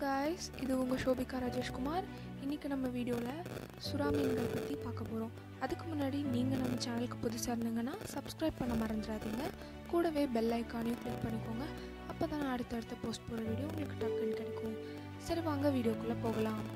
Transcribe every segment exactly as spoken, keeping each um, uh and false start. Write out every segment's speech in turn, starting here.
guys, இது உங்க ஷோபிகா ராஜேஷ்குமார். இன்னைக்கு நம்ம வீடியோல சுறா மீன்கள் பத்தி பார்க்க போறோம். அதுக்கு முன்னாடி நீங்க நம்ம சேனலுக்கு புதுசா இருந்தீங்கன்னா Subscribe பண்ண மறந்துடாதீங்க. கூடவே பெல் ஐகானையும் கிளிக் பண்ணிக்கோங்க. அப்பதான் அடுத்தடுத்த போஸ்ட் போற வீடியோ உங்களுக்கு டக்குன்னு கிடைக்கும். சரி வாங்க வீடியோக்குள்ள போகலாம்.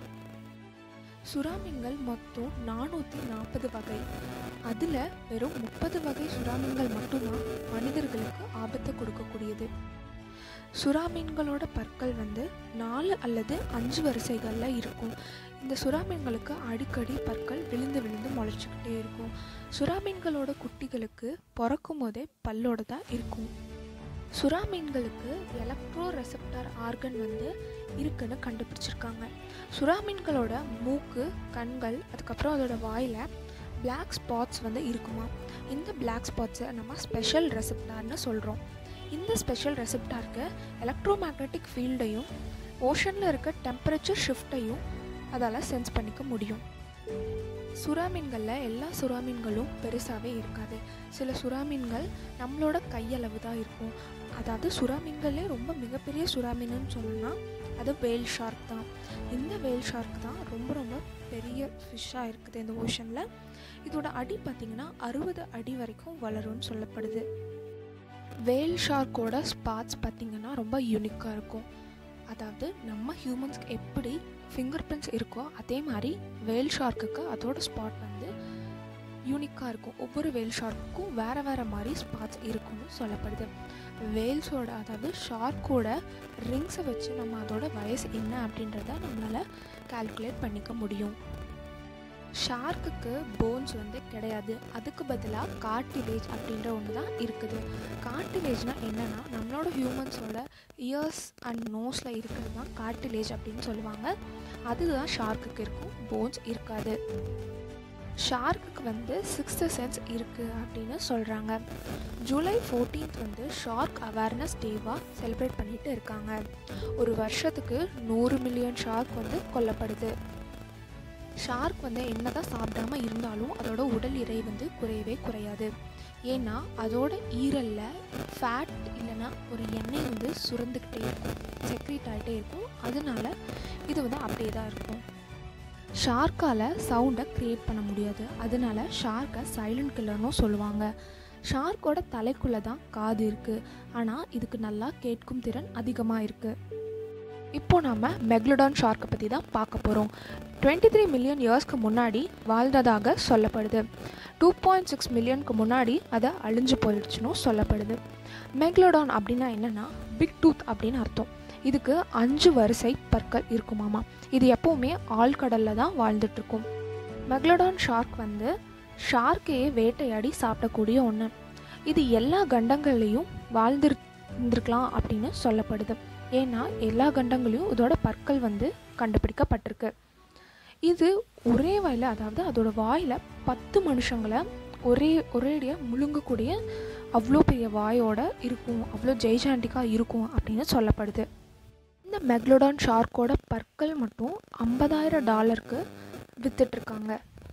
சுறா மீன்கள் மொத்தம் நானூற்றி நாற்பது வகை. அதுல வெறும் முப்பது வகை சுறா மீன்கள் மட்டும்தான் மனிதர்களுக்கு ஆபத்தை கொடுக்கக்கூடியது. சுறா மீன்களோட பற்கள் வந்து நாலு அல்லது அஞ்சு வரிசைகளில் இருக்கும். இந்த சுறா மீன்களுக்கு அடிக்கடி பற்கள் விழுந்து விழுந்து முளைச்சிக்கிட்டே இருக்கும். சுறா மீன்களோட குட்டிகளுக்கு பிறக்கும் போதே பல்லோட தான் இருக்கும். சுறா மீன்களுக்கு எலக்ட்ரோ ரெசெப்டார் ஆர்கன் வந்து இருக்குன்னு கண்டுபிடிச்சிருக்காங்க. சுறா மீன்களோட மூக்கு, கண்கள், அதுக்கப்புறம் அதோட வாயில் பிளாக் ஸ்பாட்ஸ் வந்து இருக்குமா. இந்த பிளாக் ஸ்பாட்ஸை நம்ம ஸ்பெஷல் ரெசெப்டார்னு சொல்கிறோம். இந்த ஸ்பெஷல் ரெசெப்டாருக்கு எலக்ட்ரோ மேக்னெட்டிக் ஃபீல்டையும் ஓஷனில் இருக்க டெம்பரேச்சர் ஷிஃப்டையும் அதால் சென்ஸ் பண்ணிக்க முடியும். சுறா மீன்களில் எல்லா சுறா மீன்களும் பெருசாகவே இருக்காது. சில சுறா மீன்கள் நம்மளோட கையளவு தான் இருக்கும். அதாவது சுறா மீன்களே ரொம்ப மிகப்பெரிய சுறா மீனுன்னு சொன்னோம்னா அது வேல் ஷார்க் தான். இந்த வேல் ஷார்க் தான் ரொம்ப ரொம்ப பெரிய ஃபிஷ்ஷாக இருக்குது இந்த ஓஷனில். இதோட அடி பார்த்திங்கன்னா அறுபது அடி வரைக்கும் வளரும்னு சொல்லப்படுது. வேல் ஷார்க்கோட ஸ்பாட்ஸ் பார்த்திங்கன்னா ரொம்ப யூனிக்காக இருக்கும். அதாவது நம்ம ஹியூமன்ஸ்க்கு எப்படி ஃபிங்கர் பிரிண்ட்ஸ் இருக்கோ அதே மாதிரி வேல் ஷார்க்குக்கு அதோட ஸ்பாட் வந்து யூனிக்காக இருக்கும். ஒவ்வொரு வேல் ஷார்க்குக்கும் வேறு வேறு மாதிரி ஸ்பாட்ஸ் இருக்குன்னு சொல்லப்படுது. வேல்ஸோட அதாவது ஷார்க்கோட ரிங்ஸை வச்சு நம்ம அதோட வயசு என்ன அப்படின்றத நம்மளால் கால்குலேட் பண்ணிக்க முடியும். ஷார்க்குக்கு போன்ஸ் வந்து கிடையாது. அதுக்கு பதிலாக கார்டிலேஜ் அப்படின்ற ஒன்று தான் இருக்குது. கார்டிலேஜ்னால் என்னென்னா நம்மளோட ஹியூமன்ஸோட இயர்ஸ் அண்ட் நோஸில் இருக்கிறது தான் கார்டிலேஜ் அப்படின்னு சொல்லுவாங்க. அதுதான் ஷார்க்குக்கு இருக்கும், போன்ஸ் இருக்காது. ஷார்க்குக்கு வந்து சிக்ஸ்த் சென்ஸ் இருக்குது அப்படின்னு சொல்கிறாங்க. ஜூலை ஃபோர்டீன்த் வந்து ஷார்க் அவேர்னஸ் டேவாக செலிப்ரேட் பண்ணிட்டு இருக்காங்க. ஒரு வருஷத்துக்கு நூறு மில்லியன் ஷார்க் வந்து கொல்லப்படுது. ஷார்க் வந்து என்ன தான் சாப்பிடாமல் இருந்தாலும் அதோட உடல் எடை வந்து குறையவே குறையாது. ஏன்னா அதோட ஈரலில் ஃபேட் இல்லைன்னா ஒரு எண்ணெய் வந்து சுரந்துக்கிட்டே இருக்கும், செக்ரீட் ஆகிட்டே இருக்கும். அதனால இது வந்து அப்படியே தான் இருக்கும். ஷார்க்கால் சவுண்டை க்ரியேட் பண்ண முடியாது. அதனால ஷார்க்கை சைலண்ட் கில்லர்னும் சொல்லுவாங்க. ஷார்க்கோட தலைக்குள்ளே தான் காது இருக்குது. ஆனால் இதுக்கு நல்லா கேட்கும் திறன் அதிகமாக இருக்குது. இப்போ நம்ம மெக்லடான் ஷார்க்கை பற்றி தான் பார்க்க போகிறோம். டுவெண்ட்டி த்ரீ மில்லியன் இயர்ஸ்க்கு முன்னாடி வாழ்ந்ததாக சொல்லப்படுது. டூ பாயிண்ட் சிக்ஸ் மில்லியனுக்கு முன்னாடி அதை அழிஞ்சு போயிடுச்சுன்னு சொல்லப்படுது. மெக்லடான் அப்படின்னா என்னென்னா பிக் டூத் அப்படின்னு அர்த்தம். இதுக்கு அஞ்சு வரிசை பற்கள் இருக்குமாமா. இது எப்போவுமே ஆழ்கடலில் தான் வாழ்ந்துட்டுருக்கும். மெக்லடான் ஷார்க் வந்து ஷார்க்கையே வேட்டையாடி சாப்பிடக்கூடிய ஒன்று. இது எல்லா கண்டங்கள்லேயும் வாழ்ந்துருந்துருக்கலாம் அப்படின்னு சொல்லப்படுது. ஏன்னா எல்லா கண்டங்களையும் இதோட பற்கள் வந்து கண்டுபிடிக்கப்பட்டிருக்கு. இது ஒரே வாயில், அதாவது அதோட வாயில் பத்து மனுஷங்களை ஒரே ஒரேடியாக முழுங்கக்கூடிய அவ்வளோ பெரிய வாயோட இருக்கும், அவ்வளோ ஜெய்ஜாண்டிக்காக இருக்கும் அப்படின்னு சொல்லப்படுது. இந்த மெக்லடான் ஷார்க்கோட பற்கள் மட்டும் ஐம்பதாயிரம் டாலருக்கு வித்துட்ருக்காங்க.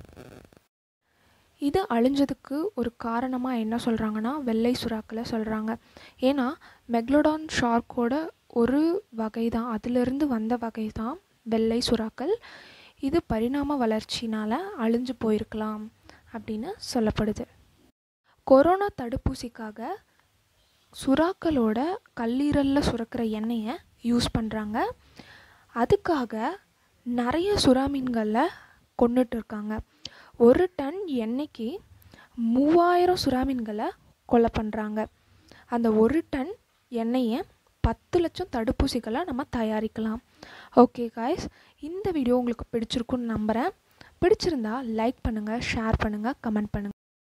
இது அழிஞ்சதுக்கு ஒரு காரணமாக என்ன சொல்கிறாங்கன்னா வெள்ளை சுறாக்களை சொல்கிறாங்க. ஏன்னா மெக்லடான் ஷார்க்கோட ஒரு வகை தான், அதிலிருந்து வந்த வகை தான் வெள்ளை சுறாக்கள். இது பரிணாம வளர்ச்சினால் அழிஞ்சு போயிருக்கலாம் அப்படின்னு சொல்லப்படுது. கொரோனா தடுப்பூசிக்காக சுறாக்களோட கல்லீரலில் சுரக்கிற எண்ணெயை யூஸ் பண்ணுறாங்க. அதுக்காக நிறைய சுறா மீன்களை கொண்டுட்டு இருக்காங்க. ஒரு டன் எண்ணெய்க்கு மூவாயிரம் சுறா மீன்களை கொலை பண்ணுறாங்க. அந்த ஒரு டன் எண்ணெயை பத்து லட்சம் தடுப்பூசிகளை நம்ம தயாரிக்கலாம். ஓகே காய்ஸ், இந்த வீடியோ உங்களுக்கு பிடிச்சிருக்குன்னு நம்புகிறேன். பிடிச்சிருந்தா லைக் பண்ணுங்கள், ஷேர் பண்ணுங்கள், கமெண்ட் பண்ணுங்கள்.